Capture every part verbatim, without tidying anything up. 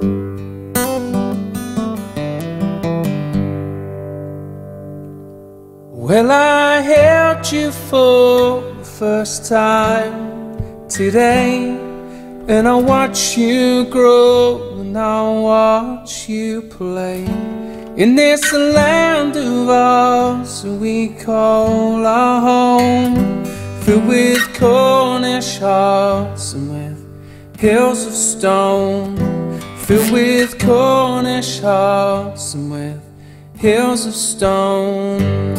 Well, I held you for the first time today, and I watch you grow, and I watch you play in this land of ours that we call our home, filled with Cornish hearts and with hills of stone, filled with Cornish hearts and with hills of stone.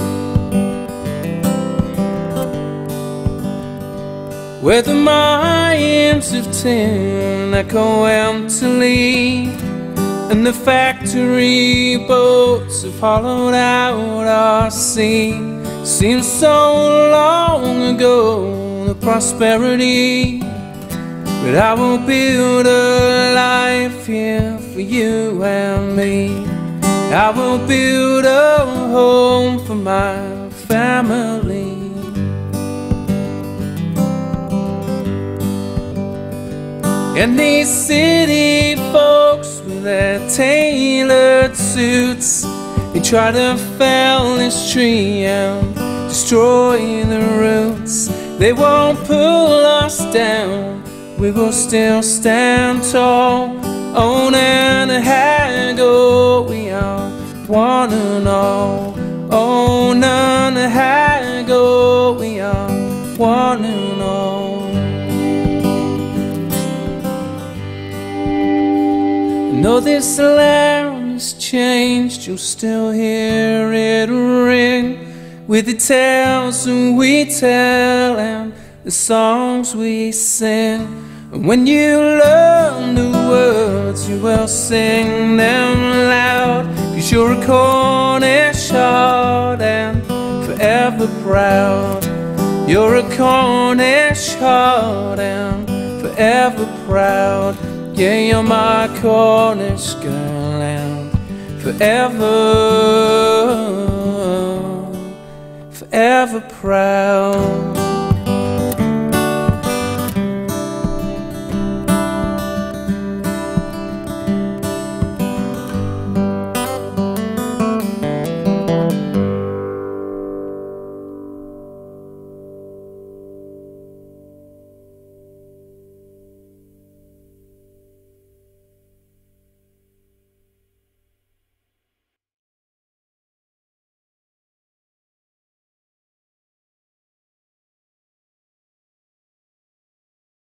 Where the mines of tin echo emptily, and the factory boats have hollowed out our sea. Seems so long ago, the prosperity, but I will build a life here for you and me. I will build a home for my family. And these city folks with their tailored suits, they try to fell this tree and destroy the roots. They won't pull us down, we will still stand tall. On and haggle, we are one and all. On and haggle, we are one and all. Though this land has changed, you'll still hear it ring with the tales that we tell and the songs we sing. And when you learn the words, you will sing them loud, 'cause you're a Cornish heart and forever proud. You're a Cornish heart and forever proud. Yeah, you're my Cornish girl and forever, forever proud.